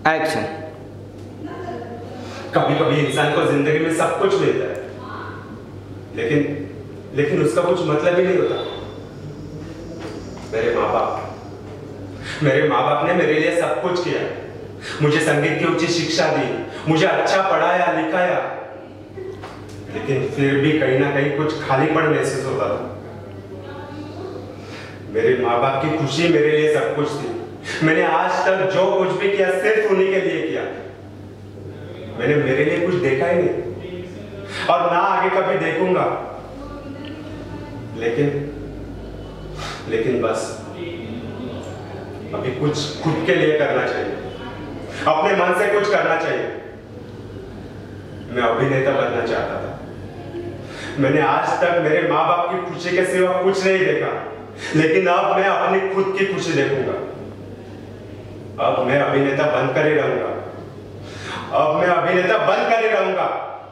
Action. कभी कभी इंसान को जिंदगी में सब कुछ मिलता है, लेकिन उसका कुछ मतलब ही नहीं होता। मेरे माँ बाप ने मेरे लिए सब कुछ किया। मुझे संगीत की उच्च शिक्षा दी, मुझे अच्छा पढ़ाया लिखाया, लेकिन फिर भी कहीं ना कहीं कुछ खालीपन महसूस होता था। मेरे माँ बाप की खुशी मेरे लिए सब कुछ थी। मैंने आज तक जो कुछ भी किया सिर्फ उन्हीं के लिए किया। मैंने मेरे लिए कुछ देखा ही नहीं और ना आगे कभी देखूंगा। लेकिन बस अभी कुछ खुद के लिए करना चाहिए, अपने मन से कुछ करना चाहिए। मैं अभिनेता बनना चाहता था। मैंने आज तक मेरे माँ बाप की खुशी के सिवा कुछ नहीं देखा, लेकिन अब मैं अपनी खुद की खुशी देखूंगा। अब मैं अभिनेता बनकर ही रहूंगा।